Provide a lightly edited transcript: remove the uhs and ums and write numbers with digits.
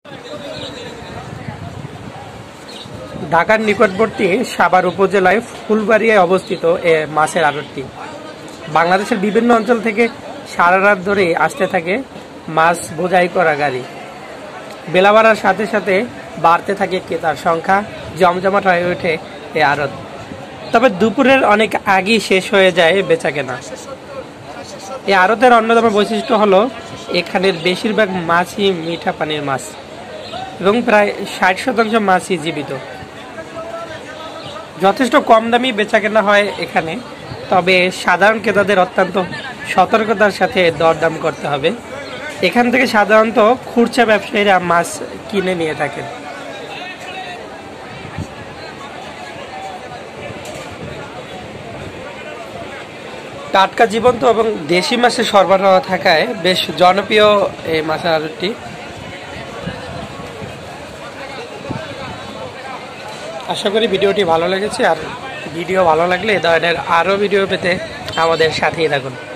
ঢাকার নিকটবর্তী সাভার উপজেলায় ফুলবাড়িয়ায় অবস্থিত এ মাছের আড়তটি। বাংলাদেশের বিভিন্ন অঞ্চল থেকে সারা রাত ধরে আসতে থাকে মাছ বোঝাই করা গাড়ি। বেলা বাড়ার সাথে সাথে বাড়তে থাকে ক্রেতার সংখ্যা, জমজমাট হয়ে ওঠে এ আড়ত। তবে দুপুরের অনেক আগেই শেষ হয়ে যায় বেচাকেনা। এই আড়তের অন্যতম বৈশিষ্ট্য হলো এখানের বেশিরভাগ মাছই মিঠা পানির মাছ এবং প্রায় 60% মাছই জীবিত। যথেষ্ট কম দামি বেচাকেনা হয় এখানে, তবে সাধারণ ক্রেতাদের অত্যন্ত সতর্কতার সাথে দরদাম করতে হবে। এখান থেকে সাধারণত খুচরা ব্যবসায়ীরা মাছ কিনে নিয়ে থাকেন। টাটকা, জীবন্ত এবং দেশি মাছের সরবরাহ থাকায় বেশ জনপ্রিয় এই মাছের আড়তটি। আশা করি ভিডিওটি ভালো লেগেছে, আর ভিডিও ভালো লাগলে এ ধরনের আরও ভিডিও পেতে আমাদের সাথেই থাকুন।